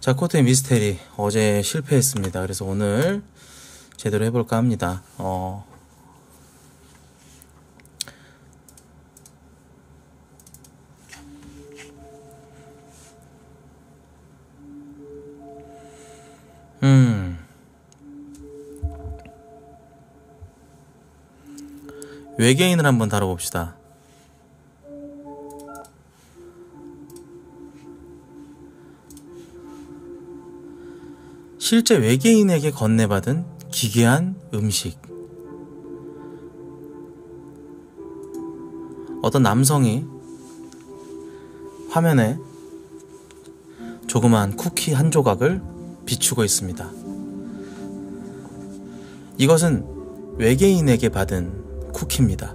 자, 코트의 미스테리 어제 실패했습니다. 그래서 오늘 제대로 해볼까 합니다. 외계인을 한번 다뤄봅시다. 실제 외계인에게 건네받은 기괴한 음식. 어떤 남성이 화면에 조그만 쿠키 한 조각을 비추고 있습니다. 이것은 외계인에게 받은 쿠키입니다.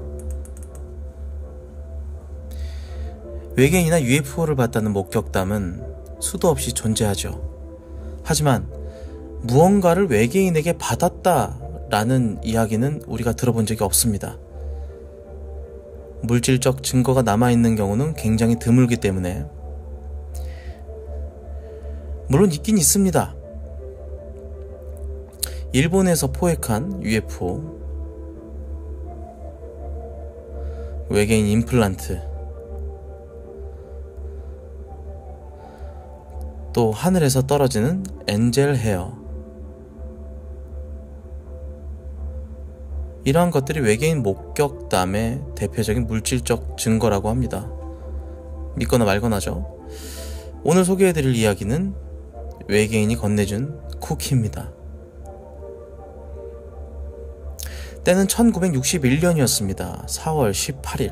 외계인이나 UFO를 봤다는 목격담은 수도 없이 존재하죠. 하지만 무언가를 외계인에게 받았다라는 이야기는 우리가 들어본 적이 없습니다. 물질적 증거가 남아있는 경우는 굉장히 드물기 때문에, 물론 있긴 있습니다. 일본에서 포획한 UFO, 외계인 임플란트, 또 하늘에서 떨어지는 엔젤 헤어, 이러한 것들이 외계인 목격담의 대표적인 물질적 증거라고 합니다. 믿거나 말거나죠. 오늘 소개해드릴 이야기는 외계인이 건네준 쿠키입니다. 때는 1961년이었습니다. 4월 18일.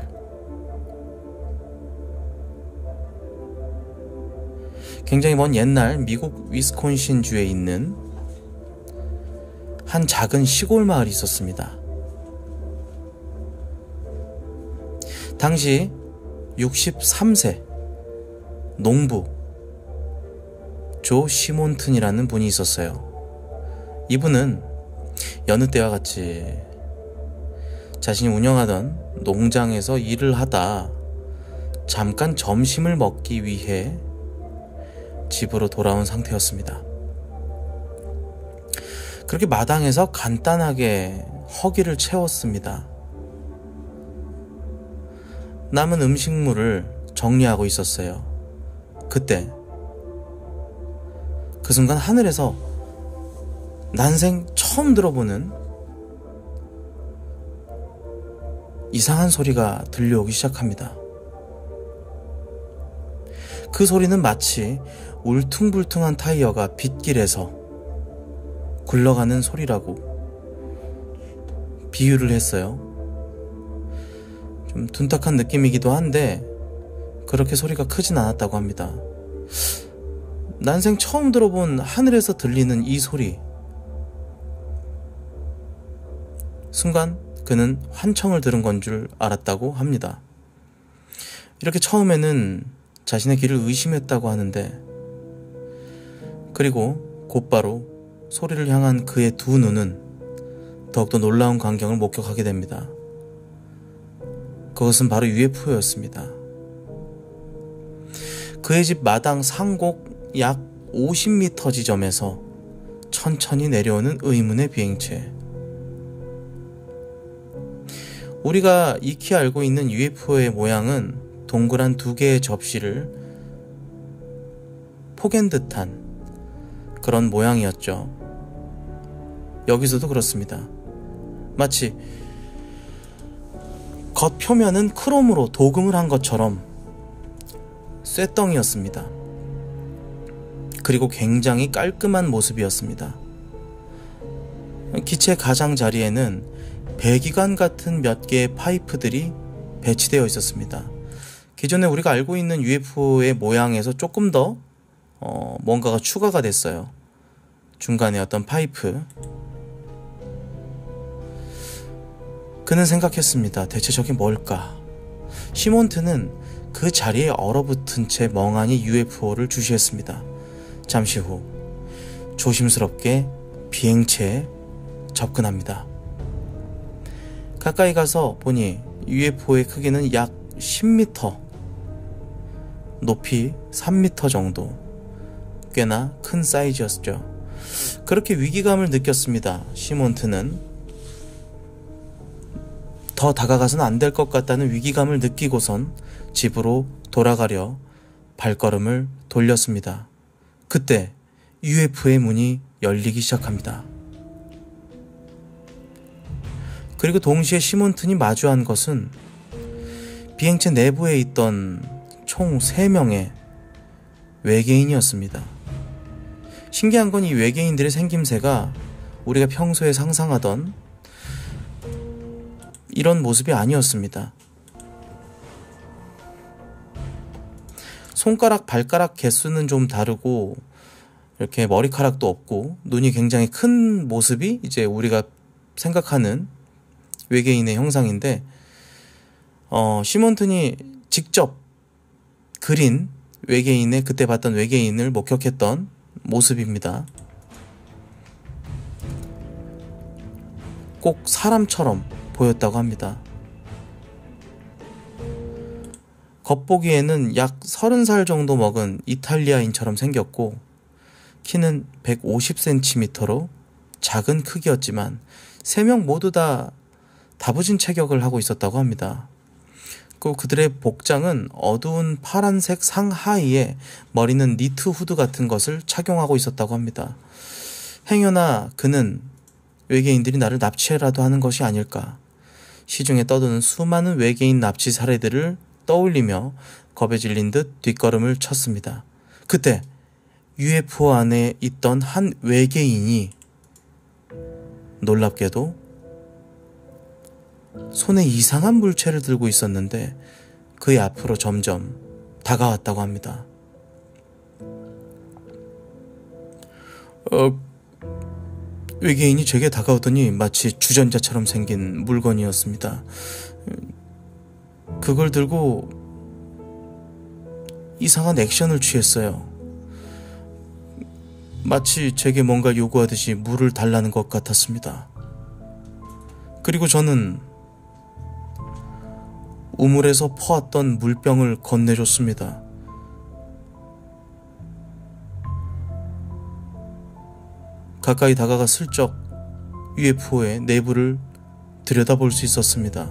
굉장히 먼 옛날 미국 위스콘신주에 있는 한 작은 시골 마을이 있었습니다. 당시 63세 농부 조 시몬튼이라는 분이 있었어요. 이분은 여느 때와 같이 자신이 운영하던 농장에서 일을 하다 잠깐 점심을 먹기 위해 집으로 돌아온 상태였습니다. 그렇게 마당에서 간단하게 허기를 채웠습니다. 남은 음식물을 정리하고 있었어요. 그때 그 순간 하늘에서 난생 처음 들어보는 이상한 소리가 들려오기 시작합니다. 그 소리는 마치 울퉁불퉁한 타이어가 빗길에서 굴러가는 소리라고 비유를 했어요. 좀 둔탁한 느낌이기도 한데 그렇게 소리가 크진 않았다고 합니다. 난생 처음 들어본 하늘에서 들리는 이 소리. 순간 그는 환청을 들은 건 줄 알았다고 합니다. 이렇게 처음에는 자신의 귀를 의심했다고 하는데, 그리고 곧바로 소리를 향한 그의 두 눈은 더욱더 놀라운 광경을 목격하게 됩니다. 그것은 바로 UFO였습니다. 그의 집 마당 상곡 약 50m 지점에서 천천히 내려오는 의문의 비행체. 우리가 익히 알고 있는 UFO의 모양은 동그란 두 개의 접시를 포갠 듯한 그런 모양이었죠. 여기서도 그렇습니다. 마치 겉표면은 크롬으로 도금을 한 것처럼 쇠덩이였습니다. 그리고 굉장히 깔끔한 모습이었습니다. 기체 가장자리에는 배기관 같은 몇 개의 파이프들이 배치되어 있었습니다. 기존에 우리가 알고 있는 UFO의 모양에서 조금 더 뭔가가 추가가 됐어요. 중간에 어떤 파이프. 그는 생각했습니다. 대체 저게 뭘까? 시몬트는 그 자리에 얼어붙은 채 멍하니 UFO를 주시했습니다. 잠시 후 조심스럽게 비행체에 접근합니다. 가까이 가서 보니 UFO의 크기는 약 10m, 높이 3m 정도, 꽤나 큰 사이즈였죠. 그렇게 위기감을 느꼈습니다. 시몬트는 더 다가가서는 안 될 것 같다는 위기감을 느끼고선 집으로 돌아가려 발걸음을 돌렸습니다. 그때 UFO의 문이 열리기 시작합니다. 그리고 동시에 시몬튼이 마주한 것은 비행체 내부에 있던 총 3명의 외계인이었습니다. 신기한 건 이 외계인들의 생김새가 우리가 평소에 상상하던 이런 모습이 아니었습니다. 손가락, 발가락 개수는 좀 다르고 이렇게 머리카락도 없고 눈이 굉장히 큰 모습이 이제 우리가 생각하는 외계인의 형상인데 시몬튼이 직접 그린 외계인의 그때 봤던 외계인을 목격했던 모습입니다. 꼭 사람처럼 보였다고 합니다. 겉보기에는 약 30살 정도 먹은 이탈리아인처럼 생겼고 키는 150cm로 작은 크기였지만 3명 모두 다 다부진 체격을 하고 있었다고 합니다. 그들의 복장은 어두운 파란색 상하의에 머리는 니트 후드 같은 것을 착용하고 있었다고 합니다. 행여나 그는 외계인들이 나를 납치라도 하는 것이 아닐까. 시중에 떠도는 수많은 외계인 납치 사례들을 떠올리며 겁에 질린 듯 뒷걸음을 쳤습니다. 그때 UFO 안에 있던 한 외계인이 놀랍게도 손에 이상한 물체를 들고 있었는데 그의 앞으로 점점 다가왔다고 합니다. 외계인이 제게 다가오더니 마치 주전자처럼 생긴 물건이었습니다. 그걸 들고 이상한 액션을 취했어요. 마치 제게 뭔가 요구하듯이 물을 달라는 것 같았습니다. 그리고 저는 우물에서 퍼왔던 물병을 건네줬습니다. 가까이 다가가 슬쩍 UFO의 내부를 들여다볼 수 있었습니다.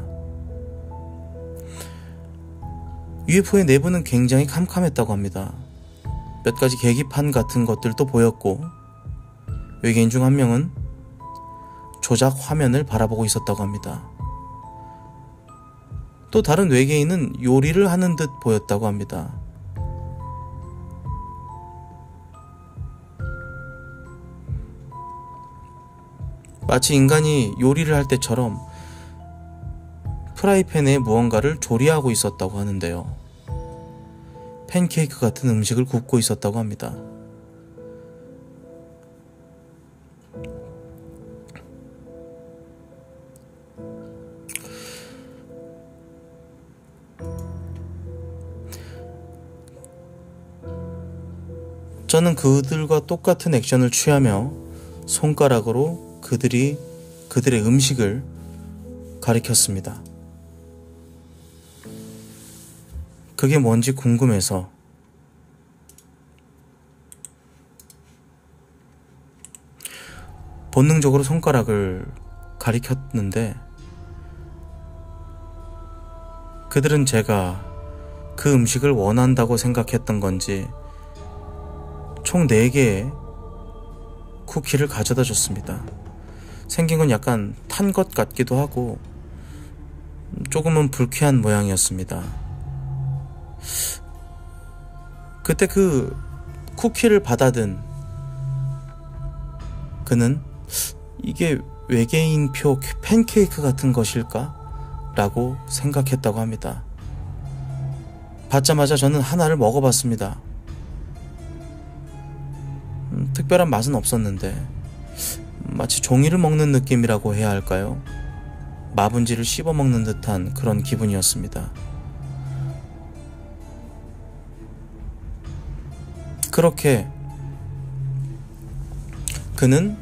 UFO의 내부는 굉장히 캄캄했다고 합니다. 몇 가지 계기판 같은 것들도 보였고 외계인 중 한 명은 조작 화면을 바라보고 있었다고 합니다. 또 다른 외계인은 요리를 하는 듯 보였다고 합니다. 마치 인간이 요리를 할 때처럼 프라이팬에 무언가를 조리하고 있었다고 하는데요. 팬케이크 같은 음식을 굽고 있었다고 합니다. 저는 그들과 똑같은 액션을 취하며 손가락으로 그들의 음식을 가리켰습니다. 그게 뭔지 궁금해서 본능적으로 손가락을 가리켰는데 그들은 제가 그 음식을 원한다고 생각했던 건지 총 4개의 쿠키를 가져다 줬습니다. 생긴 건 약간 탄 것 같기도 하고 조금은 불쾌한 모양이었습니다. 그때 그 쿠키를 받아든 그는 이게 외계인표 팬케이크 같은 것일까? 라고 생각했다고 합니다. 받자마자 저는 하나를 먹어봤습니다. 특별한 맛은 없었는데 마치 종이를 먹는 느낌이라고 해야 할까요? 마분지를 씹어먹는 듯한 그런 기분이었습니다. 그렇게 그는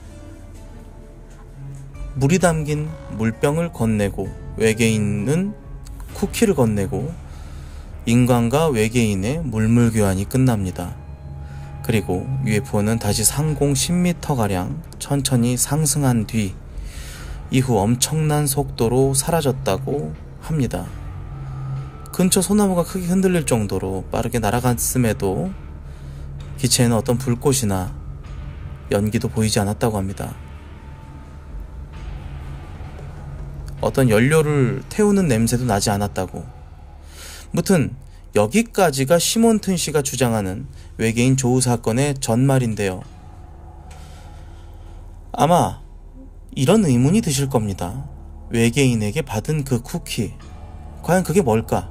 물이 담긴 물병을 건네고 외계인은 쿠키를 건네고 인간과 외계인의 물물교환이 끝납니다. 그리고 UFO는 다시 상공 10m가량 천천히 상승한 뒤 이후 엄청난 속도로 사라졌다고 합니다. 근처 소나무가 크게 흔들릴 정도로 빠르게 날아갔음에도 기체에는 어떤 불꽃이나 연기도 보이지 않았다고 합니다. 어떤 연료를 태우는 냄새도 나지 않았다고. 무튼 여기까지가 시몬튼 씨가 주장하는 외계인 조우 사건의 전말인데요. 아마 이런 의문이 드실 겁니다. 외계인에게 받은 그 쿠키, 과연 그게 뭘까?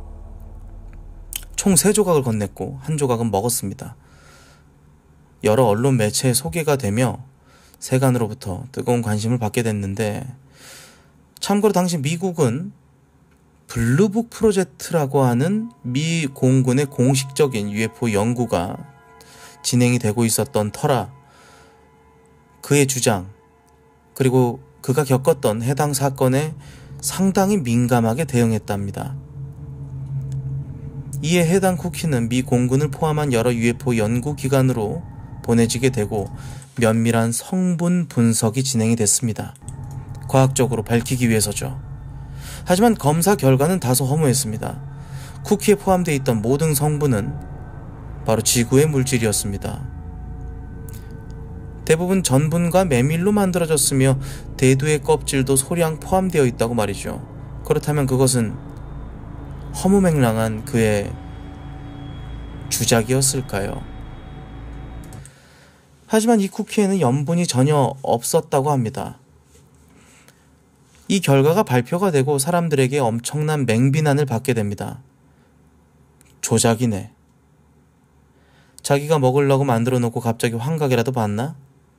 총 3조각을 건넸고 1조각은 먹었습니다. 여러 언론 매체에 소개가 되며 세간으로부터 뜨거운 관심을 받게 됐는데, 참고로 당시 미국은 블루북 프로젝트라고 하는 미 공군의 공식적인 UFO 연구가 진행이 되고 있었던 터라 그의 주장, 그리고 그가 겪었던 해당 사건에 상당히 민감하게 대응했답니다. 이에 해당 쿠키는 미 공군을 포함한 여러 UFO 연구기관으로 보내지게 되고 면밀한 성분 분석이 진행이 됐습니다. 과학적으로 밝히기 위해서죠. 하지만 검사 결과는 다소 허무했습니다. 쿠키에 포함되어 있던 모든 성분은 바로 지구의 물질이었습니다. 대부분 전분과 메밀로 만들어졌으며 대두의 껍질도 소량 포함되어 있다고 말이죠. 그렇다면 그것은 허무맹랑한 그의 주작이었을까요? 하지만 이 쿠키에는 염분이 전혀 없었다고 합니다. 이 결과가 발표가 되고 사람들에게 엄청난 맹비난을 받게 됩니다. 조작이네. 자기가 먹으려고 만들어 놓고 갑자기 환각이라도 봤나?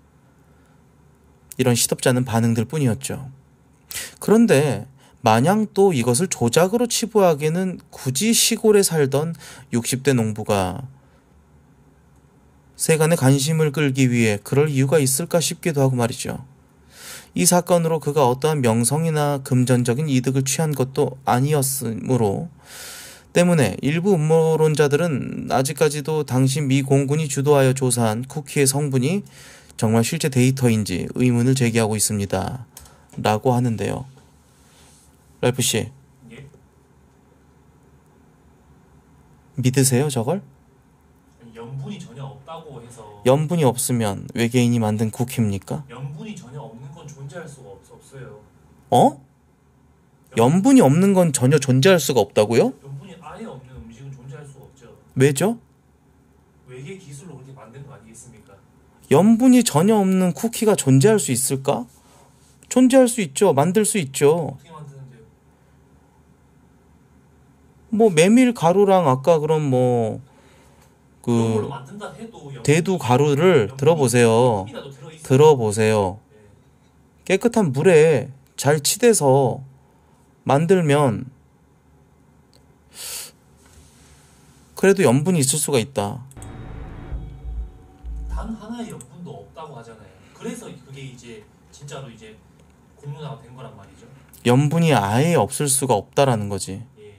이런 시덥지 않은 반응들 뿐이었죠. 그런데 마냥 또 이것을 조작으로 치부하기에는 굳이 시골에 살던 60대 농부가 세간의 관심을 끌기 위해 그럴 이유가 있을까 싶기도 하고 말이죠. 이 사건으로 그가 어떠한 명성이나 금전적인 이득을 취한 것도 아니었으므로 때문에 일부 음모론자들은 아직까지도 당시 미 공군이 주도하여 조사한 쿠키의 성분이 정말 실제 데이터인지 의문을 제기하고 있습니다. 라고 하는데요. 랄프씨, 예? 믿으세요 저걸? 아니, 염분이 전혀 없다고 해서 염분이 없으면 외계인이 만든 쿠키입니까? 염분이 전혀 없는 건 존재할 수가 없어요. 어? 염분이 없는 건 전혀 존재할 수가 없다고요? 염분이 아예 없는 음식은 존재할 수가 없죠. 왜죠? 외계 기술로 그렇게 만든 거 아니겠습니까? 염분이 전혀 없는 쿠키가 존재할 수 있을까? 존재할 수 있죠. 만들 수 있죠. 어떻게 만드는데요? 뭐 메밀 가루랑 아까 그럼 그런 걸로 만든다 해도 대두 가루를 들어보세요. 조금이라도 들어있어요. 들어보세요. 예. 깨끗한 물에 잘 치대서 만들면 그래도 염분이 있을 수가 있다. 단 하나의 염분도 없다고 하잖아요. 그래서 그게 이제 진짜로 이제 공론화가 된 거란 말이죠. 염분이 아예 없을 수가 없다라는 거지. 예.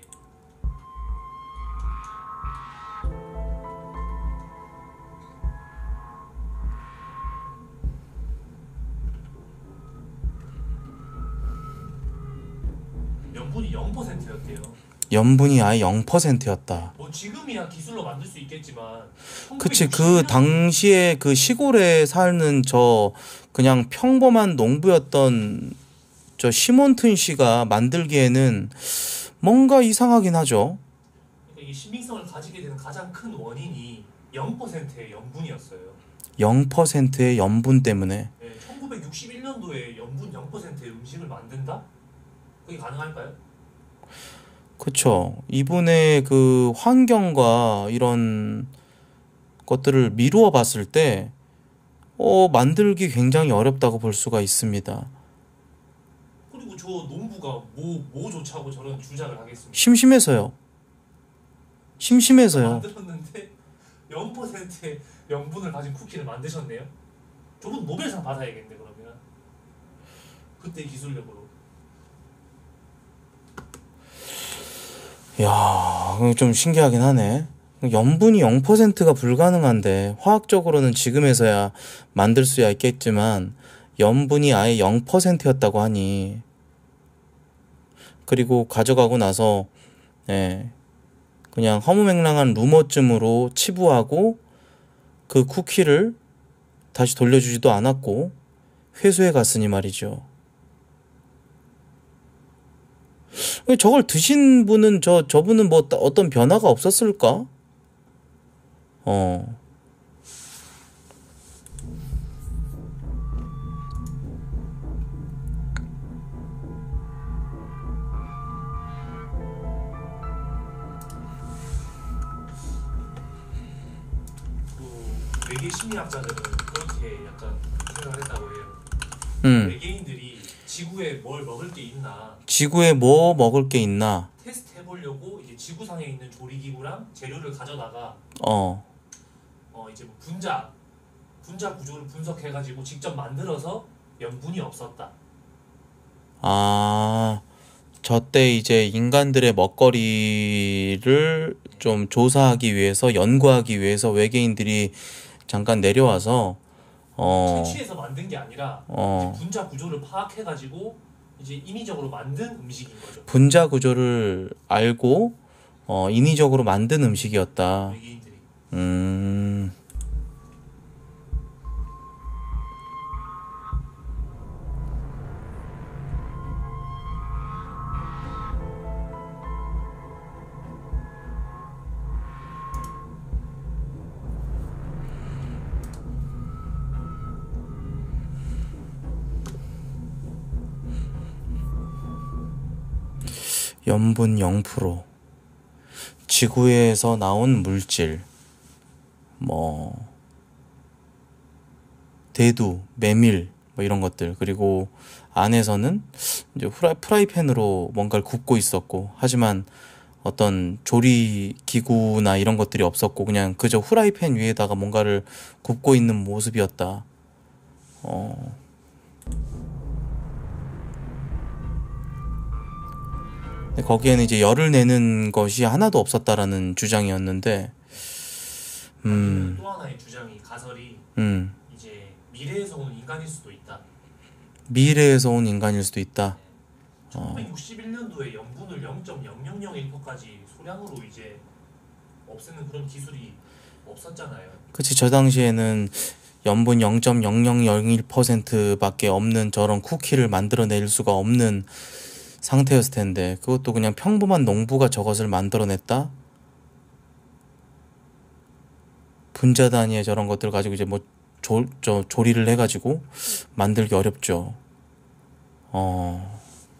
염분이 0%였대요. 염분이 아예 0%였다. 뭐 지금이야 기술로 만들 수 있겠지만 그치, 그 당시에 그 시골에 사는 저 그냥 평범한 농부였던 저 시몬튼 씨가 만들기에는 뭔가 이상하긴 하죠. 그러니까 이게 신빙성을 가지게 되는 가장 큰 원인이 0%의 염분이었어요. 0%의 염분 때문에. 네, 1961년도에 염분 0%의 음식을 만든다? 그게 가능할까요? 그쵸. 이분의 그 환경과 이런 것들을 미루어 봤을 때, 만들기 굉장히 어렵다고 볼 수가 있습니다. 그리고 저 농부가 뭐 좋자고 저런 주장을 하겠습니까? 심심해서요. 심심해서요. 만들었는데 0%의 염분을 가진 쿠키를 만드셨네요? 저분 노벨상 받아야겠네 그러면. 그때 기술력으로. 이야, 좀 신기하긴 하네. 염분이 0%가 불가능한데 화학적으로는 지금에서야 만들 수야 있겠지만 염분이 아예 0%였다고 하니 그리고 가져가고 나서 예, 그냥 허무맹랑한 루머쯤으로 치부하고 그 쿠키를 다시 돌려주지도 않았고 회수해 갔으니 말이죠. 저걸 드신 분은 저분은 뭐 어떤 변화가 없었을까? 어. 그 외계 심리학자들은 그렇게 약간 생각을 했다고 해요. 외계인들이 지구에 뭘 먹을 게 있나 지구에 뭐 먹을 게 있나? 테스트 해보려고 이제 지구상에 있는 조리기구랑 재료를 가져다가 이제 뭐 분자 구조를 분석해가지고 직접 만들어서 염분이 없었다. 아, 저때 이제 인간들의 먹거리를 좀 조사하기 위해서, 연구하기 위해서 외계인들이 잠깐 내려와서, 채취해서 만든 게 아니라 이제 분자 구조를 파악해가지고 이제 인위적으로 만든 음식인 거죠. 분자 구조를 알고, 인위적으로 만든 음식이었다. 외계인들이. 염분 0%, 지구에서 나온 물질, 뭐, 대두, 메밀, 뭐 이런 것들, 그리고 안에서는 이제 프라이팬으로 뭔가를 굽고 있었고, 하지만 어떤 조리 기구나 이런 것들이 없었고, 그냥 그저 후라이팬 위에다가 뭔가를 굽고 있는 모습이었다. 근데 거기에는 이제 열을 내는 것이 하나도 없었다라는 주장이었는데, 또 하나의 주장이 가설이 이제 미래에서 온 인간일 수도 있다. 미래에서 온 인간일 수도 있다. 1961년도에 염분을 0.0001%까지 소량으로 이제 없애는 그런 기술이 없었잖아요. 그치, 저 당시에는 염분 0.0001%밖에 없는 저런 쿠키를 만들어낼 수가 없는 상태였을 텐데, 그것도 그냥 평범한 농부가 저것을 만들어냈다? 분자 단위의 저런 것들 가지고 이제 뭐 조리를 해가지고 만들기 어렵죠. 뭐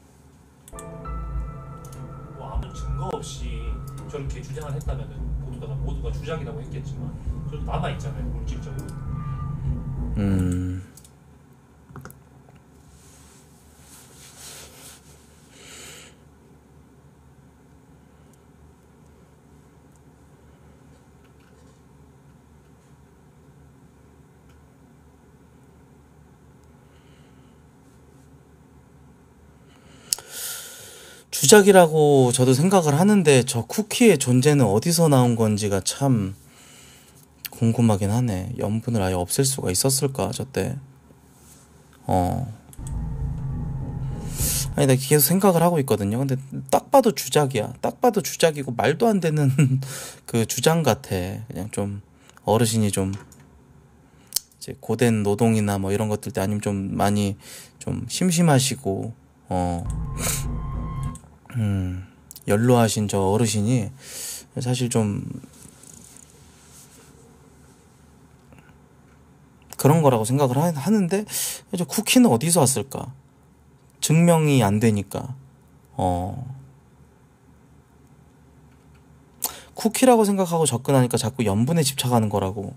아무 증거 없이 저렇게 주장을 했다면은 모두가 주장이라고 했겠지만 저도 남아 있잖아요, 물질적으로. 주작이라고 저도 생각을 하는데 저 쿠키의 존재는 어디서 나온 건지가 참 궁금하긴 하네. 염분을 아예 없앨 수가 있었을까, 저때? 아니, 내가 계속 생각을 하고 있거든요. 근데 딱 봐도 주작이야. 딱 봐도 주작이고 말도 안 되는 그 주장 같아. 그냥 좀 어르신이 좀 이제 고된 노동이나 뭐 이런 것들 때 아니면 좀 많이 좀 심심하시고 연로하신 저 어르신이 사실 좀 그런 거라고 생각을 하는데 저 쿠키는 어디서 왔을까? 증명이 안 되니까 쿠키라고 생각하고 접근하니까 자꾸 염분에 집착하는 거라고.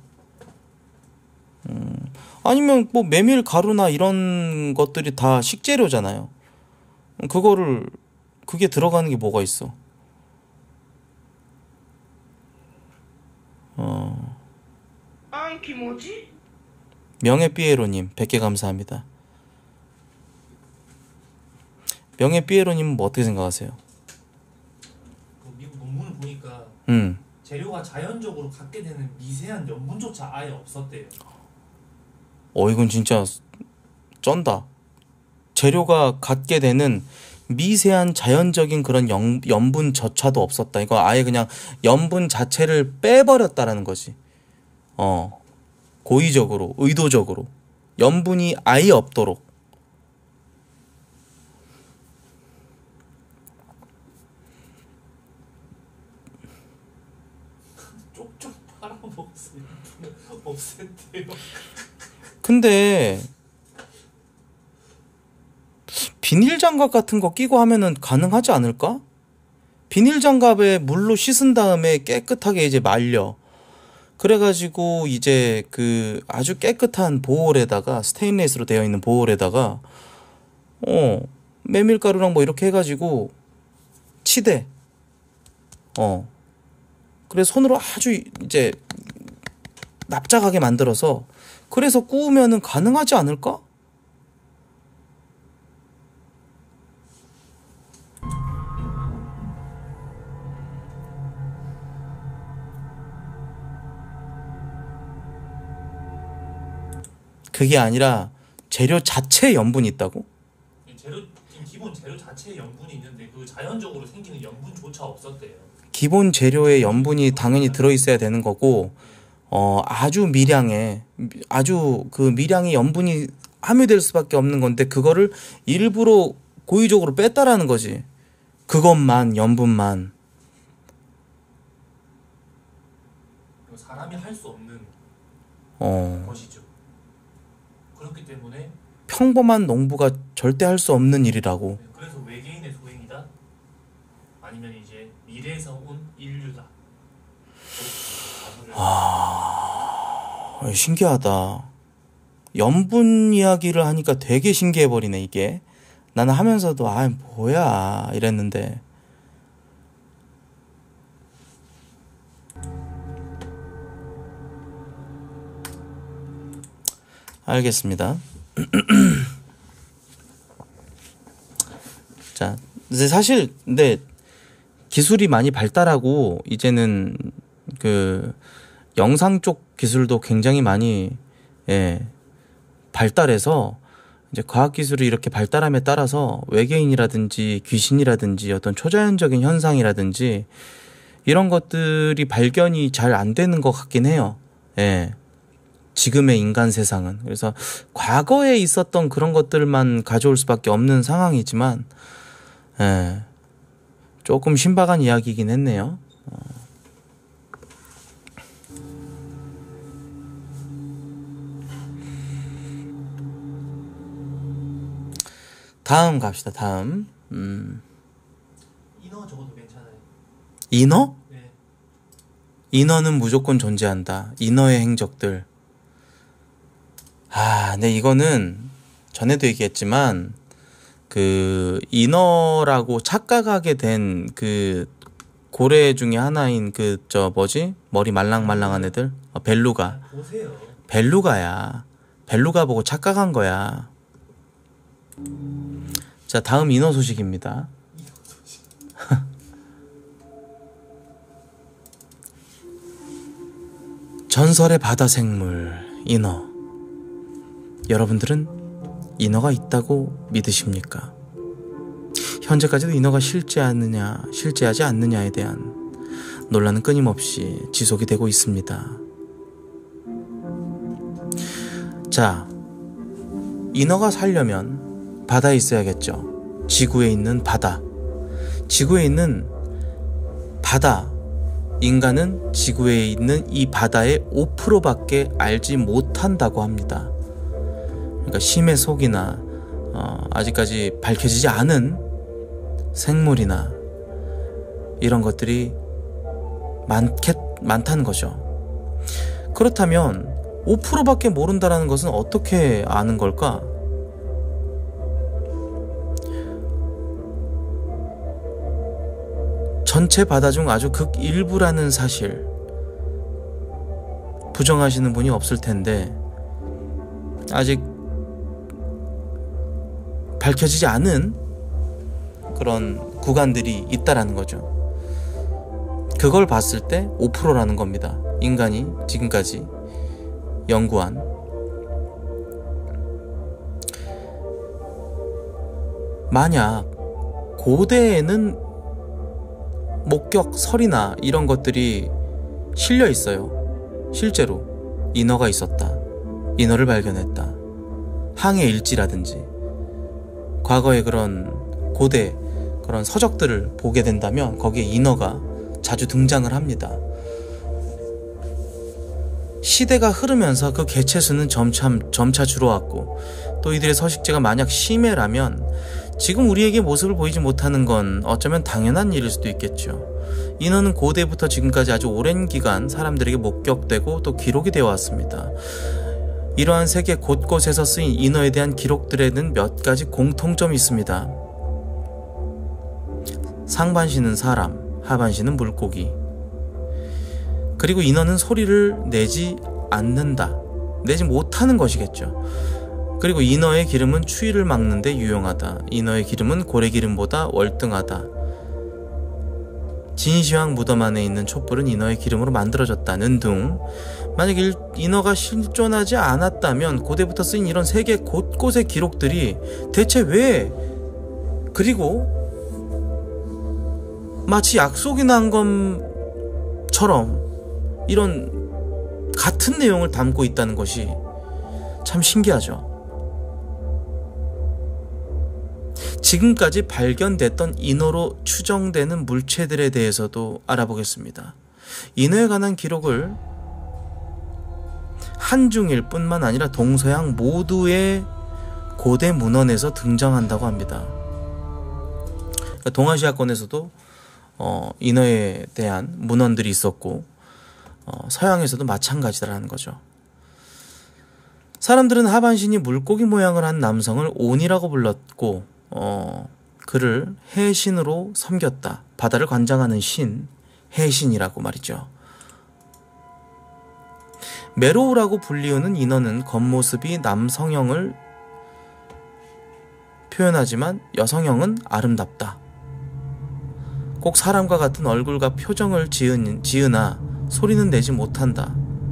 아니면 뭐 메밀 가루나 이런 것들이 다 식재료잖아요. 그게 들어가는 게 뭐가 있어? 명예 삐에로님 100개 감사합니다. 명예 삐에로님은 뭐 어떻게 생각하세요? 그 미국 논문을 보니까 재료가 자연적으로 갖게 되는 미세한 염분조차 아예 없었대요. 이건 진짜 쩐다. 재료가 갖게 되는 미세한 자연적인 그런 염분조차도 없었다. 이거 아예 그냥 염분 자체를 빼버렸다라는 거지. 고의적으로, 의도적으로. 염분이 아예 없도록. 쪽쪽 빨아먹었어. 없앴대요. 근데 비닐 장갑 같은 거 끼고 하면은 가능하지 않을까? 비닐 장갑에 물로 씻은 다음에 깨끗하게 이제 말려. 그래가지고 이제 그 아주 깨끗한 보홀에다가, 스테인리스로 되어 있는 보홀에다가 메밀가루랑 뭐 이렇게 해가지고 치대. 그래 손으로 아주 이제 납작하게 만들어서 그래서 구우면은 가능하지 않을까? 그게 아니라 재료 자체에 염분이 있다고? 기본 재료 자체에 염분이 있는데 그 자연적으로 생기는 염분조차 없었대요. 기본 재료에 염분이 당연히 들어있어야 되는 거고, 아주 미량의 염분이 함유될 수밖에 없는 건데, 그거를 일부러 고의적으로 뺐다라는 거지. 그것만, 염분만. 사람이 할 수 없는 것이죠. 그렇기 때문에 평범한 농부가 절대 할 수 없는 일이라고. 그래서 외계인의 소행이다? 아니면 이제 미래에서 온 인류다. 신기하다. 염분 이야기를 하니까 되게 신기해버리네 이게. 나는 하면서도 뭐야 이랬는데. 알겠습니다. 자, 이제 사실 근데 기술이 많이 발달하고 이제는 그 영상 쪽 기술도 굉장히 많이 발달해서 이제 과학 기술이 이렇게 발달함에 따라서 외계인이라든지 귀신이라든지 어떤 초자연적인 현상이라든지 이런 것들이 발견이 잘 안 되는 것 같긴 해요. 지금의 인간 세상은. 그래서 과거에 있었던 그런 것들만 가져올 수밖에 없는 상황이지만, 조금 신박한 이야기이긴 했네요. 다음 갑시다. 다음. 인어 적어도 괜찮아요. 인어? 네. 인어는 무조건 존재한다. 인어의 행적들. 근데 이거는 전에도 얘기했지만 그 인어라고 착각하게 된 그 고래 중에 하나인 그 머리 말랑말랑한 애들, 벨루가. 보세요. 벨루가야. 벨루가 보고 착각한 거야. 자, 다음 인어 소식입니다. 전설의 바다 생물 인어. 여러분들은 인어가 있다고 믿으십니까? 현재까지도 인어가 실제하지 않느냐에 대한 논란은 끊임없이 지속이 되고 있습니다. 자, 인어가 살려면 바다에 있어야겠죠. 지구에 있는 바다. 지구에 있는 바다. 인간은 지구에 있는 이 바다의 5%밖에 알지 못한다고 합니다. 그러니까 심해 속이나 아직까지 밝혀지지 않은 생물이나 이런 것들이 많다는 거죠. 그렇다면 5%밖에 모른다라는 것은 어떻게 아는 걸까? 전체 바다 중 아주 극일부라는 사실 부정하시는 분이 없을 텐데 아직 밝혀지지 않은 그런 구간들이 있다라는 거죠. 그걸 봤을 때 5%라는 겁니다. 인간이 지금까지 연구한. 만약 고대에는 목격설이나 이런 것들이 실려 있어요. 실제로 인어가 있었다, 인어를 발견했다, 항해 일지라든지 과거의 그런 고대 그런 서적들을 보게 된다면 거기에 인어가 자주 등장을 합니다. 시대가 흐르면서 그 개체수는 점차 줄어왔고, 또 이들의 서식지가 만약 심해라면 지금 우리에게 모습을 보이지 못하는 건 어쩌면 당연한 일일 수도 있겠죠. 인어는 고대부터 지금까지 아주 오랜 기간 사람들에게 목격되고 또 기록이 되어 왔습니다. 이러한 세계 곳곳에서 쓰인 인어에 대한 기록들에는 몇 가지 공통점이 있습니다. 상반신은 사람, 하반신은 물고기. 그리고 인어는 소리를 내지 않는다, 내지 못하는 것이겠죠. 그리고 인어의 기름은 추위를 막는 데 유용하다. 인어의 기름은 고래기름보다 월등하다. 진시황 무덤 안에 있는 촛불은 인어의 기름으로 만들어졌다는 등, 만약 인어가 실존하지 않았다면 고대부터 쓰인 이런 세계 곳곳의 기록들이 대체 왜, 그리고 마치 약속이 난 것처럼 이런 같은 내용을 담고 있다는 것이 참 신기하죠. 지금까지 발견됐던 인어로 추정되는 물체들에 대해서도 알아보겠습니다. 인어에 관한 기록을 한중일 뿐만 아니라 동서양 모두의 고대 문헌에서 등장한다고 합니다. 그러니까 동아시아권에서도 인어에 대한 문헌들이 있었고, 서양에서도 마찬가지라는 거죠. 사람들은 하반신이 물고기 모양을 한 남성을 온이라고 불렀고, 그를 해신으로 섬겼다. 바다를 관장하는 신, 해신이라고 말이죠. 메로우라고 불리우는 인어는 겉모습이 남성형을 표현하지만 여성형은 아름답다. 꼭 사람과 같은 얼굴과 표정을 지으나 소리는 내지 못한다.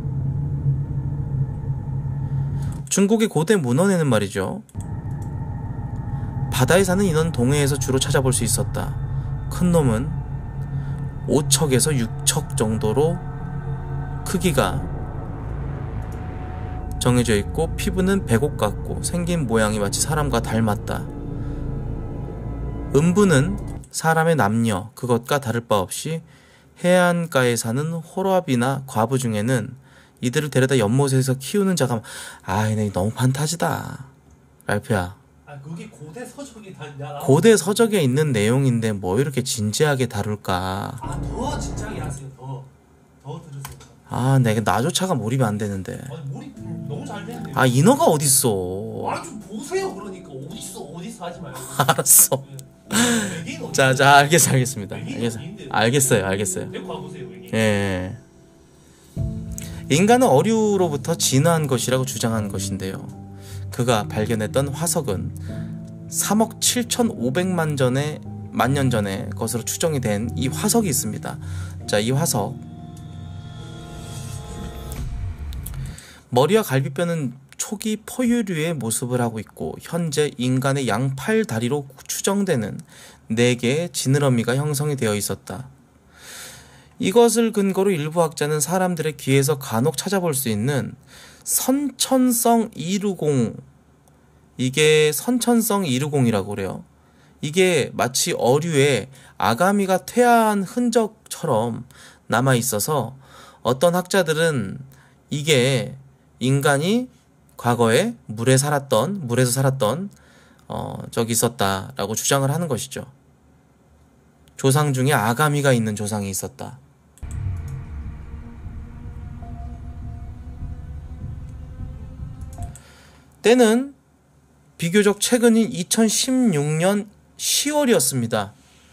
중국의 고대 문헌에는 말이죠, 바다에 사는 인어는 동해에서 주로 찾아볼 수 있었다. 큰 놈은 5척에서 6척 정도로 크기가 정해져 있고, 피부는 백옥 같고 생긴 모양이 마치 사람과 닮았다. 음부는 사람의 남녀 그것과 다를 바 없이 해안가에 사는 호랍이나 과부 중에는 이들을 데려다 연못에서 키우는 자가, 네, 너무 판타지다 랄프야. 그게 고대 서적이 다 고대 서적에 있는 내용인데 뭐 이렇게 진지하게 다룰까. 더 진지하게 하세요. 더 들으세요. 내가 나조차가 몰입이 안 되는데. 몰입 너무 잘 되는데. 인어가 어딨어. 좀 보세요. 그러니까 어딨어 하지 말고. 알았어. 자, 알겠습니다. 알겠어요. 예. 인간은 어류로부터 진화한 것이라고 주장한 것인데요, 그가 발견했던 화석은 3억 7,500만 년 전에 것으로 추정이 된 이 화석이 있습니다. 자, 이 화석, 머리와 갈비뼈는 초기 포유류의 모습을 하고 있고, 현재 인간의 양팔 다리로 추정되는 4개의 지느러미가 형성이 되어 있었다. 이것을 근거로 일부 학자는 사람들의 귀에서 간혹 찾아볼 수 있는 선천성 이루공, 이게 선천성 이루공이라고 그래요. 이게 마치 어류에 아가미가 퇴화한 흔적처럼 남아 있어서 어떤 학자들은 이게 인간이 과거에 물에서 살았던 적이 있었다라고 주장을 하는 것이죠. 조상 중에 아가미가 있는 조상이 있었다. 때는 비교적 최근인 2016년 10월이었습니다.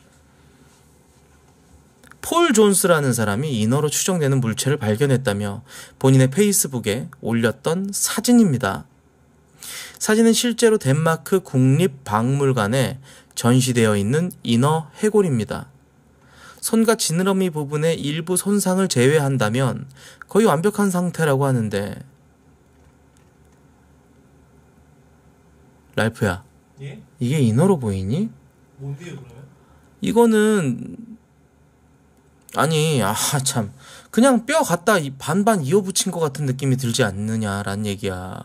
폴 존스라는 사람이 인어로 추정되는 물체를 발견했다며 본인의 페이스북에 올렸던 사진입니다. 사진은 실제로 덴마크 국립박물관에 전시되어 있는 인어 해골입니다. 손과 지느러미 부분의 일부 손상을 제외한다면 거의 완벽한 상태라고 하는데, 랄프야, 예? 이게 인어로 보이니? 뭔데요 그러면? 이거는 아니 참 그냥 뼈 갖다 반반 이어붙인 것 같은 느낌이 들지 않느냐라는 얘기야.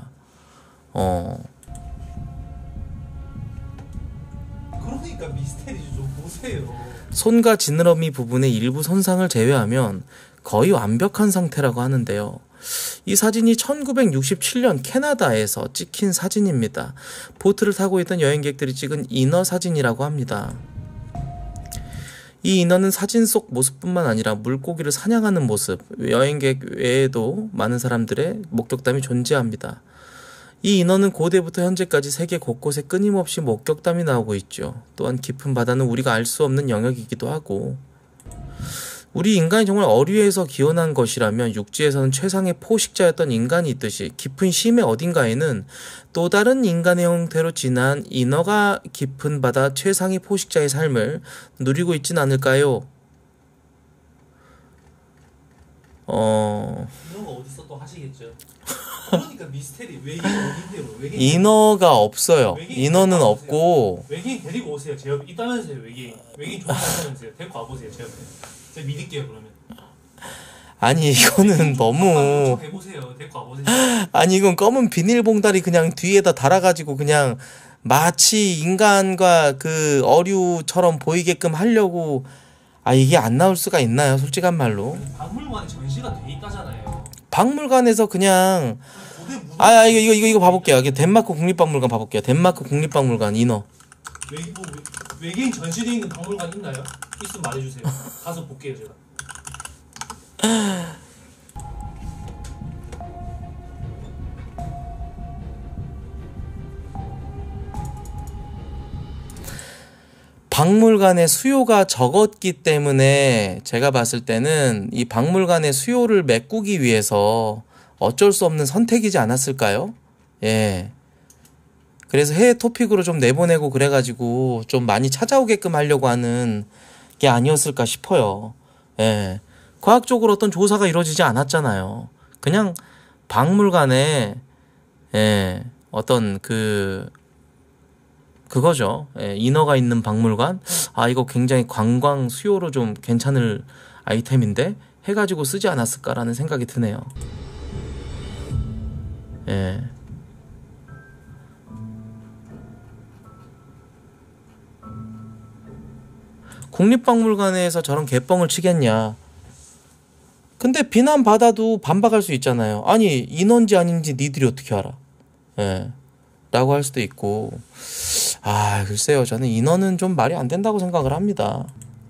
그러니까 미스테리즈 좀 보세요. 손과 지느러미 부분의 일부 손상을 제외하면 거의 완벽한 상태라고 하는데요. 이 사진이 1967년 캐나다에서 찍힌 사진입니다. 보트를 타고 있던 여행객들이 찍은 인어 사진이라고 합니다. 이 인어는 사진 속 모습뿐만 아니라 물고기를 사냥하는 모습, 여행객 외에도 많은 사람들의 목격담이 존재합니다. 이 인어는 고대부터 현재까지 세계 곳곳에 끊임없이 목격담이 나오고 있죠. 또한 깊은 바다는 우리가 알 수 없는 영역이기도 하고, 우리 인간이 정말 어류에서 기원한 것이라면 육지에서는 최상의 포식자였던 인간이 있듯이 깊은 심해 어딘가에는 또 다른 인간의 형태로 진화한 인어가 깊은 바다 최상의 포식자의 삶을 누리고 있진 않을까요? 인어가 어딨어 또 하시겠죠. 그러니까 미스테리 외계인 어딘데요? 인어가 없어요. 인어는 없고. 외계인 데리고 오세요. 제 옆에 있다면서요. 외계인 좋아하면서요. 데리고 와보세요. 제 옆에. 제가 믿을게요 그러면. 아니 이거는 너무 해보세요. 데리고 와보세요. 아니 이건 검은 비닐봉다리 그냥 뒤에다 달아가지고 그냥 마치 인간과 그 어류처럼 보이게끔 하려고. 이게 안 나올 수가 있나요? 솔직한 말로. 박물관에 전시가 돼 있다잖아요. 박물관에서 그냥 이거 봐볼게요. 덴마크 국립박물관 봐볼게요. 덴마크 국립박물관 인어. 외계인 전시돼 있는 박물관 있나요? 있으면 말해주세요. 가서 볼게요 제가. 박물관의 수요가 적었기 때문에 제가 봤을 때는 이 박물관의 수요를 메꾸기 위해서 어쩔 수 없는 선택이지 않았을까요? 예. 그래서 해외 토픽으로 좀 내보내고 그래가지고 좀 많이 찾아오게끔 하려고 하는 게 아니었을까 싶어요. 예. 과학적으로 어떤 조사가 이루어지지 않았잖아요. 그냥 박물관에 어떤 그거죠. 인어가 있는 박물관. 이거 굉장히 관광 수요로 좀 괜찮을 아이템인데 해가지고 쓰지 않았을까라는 생각이 드네요. 예. 국립박물관에서 저런 개뻥을 치겠냐. 근데 비난받아도 반박할 수 있잖아요. 아니 인어인지 아닌지 니들이 어떻게 알아. 예. 라고 할 수도 있고. 글쎄요. 저는 인어는 좀 말이 안 된다고 생각을 합니다.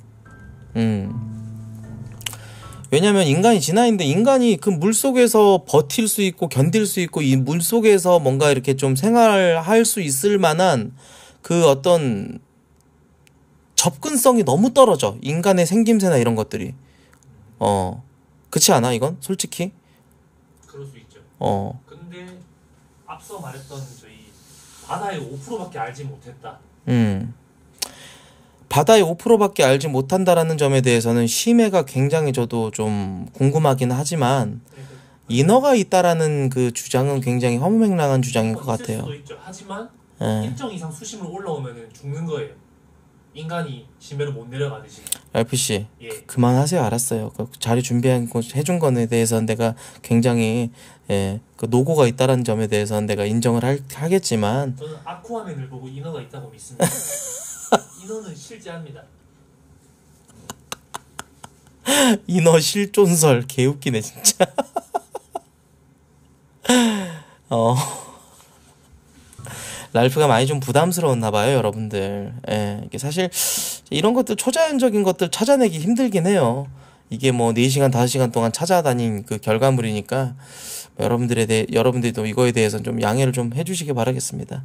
왜냐면 인간이 진화인데 인간이 그 물속에서 버틸 수 있고 견딜 수 있고 이 물속에서 뭔가 이렇게 좀 생활할 수 있을 만한 그 어떤 접근성이 너무 떨어져. 인간의 생김새나 이런 것들이. 그렇지 않아 이건? 솔직히? 그럴 수 있죠. 근데 앞서 말했던 저희 바다의 5%밖에 알지 못했다. 바다의 5%밖에 알지 못한다라는 점에 대해서는 심해가 굉장히 저도 좀 궁금하긴 하지만 인어가 있다라는 그 주장은 굉장히 허무맹랑한 주장인 것 같아요. 수도 있죠. 하지만 일정 이상 수심으로 올라오면 죽는 거예요. 인간이 심해로 못 내려가듯이. 랄프씨 그만하세요. 알았어요. 그 자료 준비한 거 해준 거에 대해서는 내가 굉장히 그 노고가 있다라는 점에 대해서는 내가 인정을 하겠지만 저는 아쿠아맨을 보고 인어가 있다고 믿습니다. 인어는 실제합니다. 인어 실존설 개웃기네 진짜. 랄프가 많이 좀 부담스러웠나 봐요, 여러분들. 이게 사실 이런 것들 초자연적인 것들 찾아내기 힘들긴 해요. 이게 뭐 4시간, 5시간 동안 찾아다닌 그 결과물이니까 여러분들도 이거에 대해서 좀 양해를 좀 해주시기 바라겠습니다.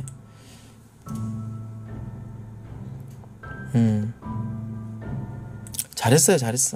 잘했어.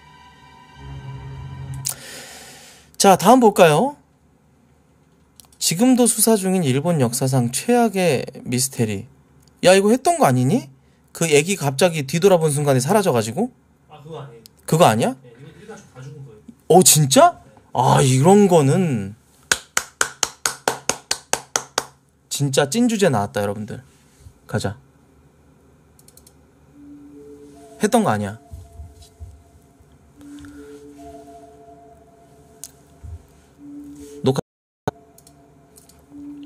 자, 다음 볼까요? 지금도 수사 중인 일본 역사상 최악의 미스테리. 야, 이거 했던 거 아니니? 그 애기 갑자기 뒤돌아본 순간에 사라져가지고? 아, 그거 아니에요. 그거 아니야? 네, 이거 일가족 다 죽은 거예요. 진짜? 아, 이런 거는 진짜 찐 주제 나왔다, 여러분들. 가자. 했던 거 아니야.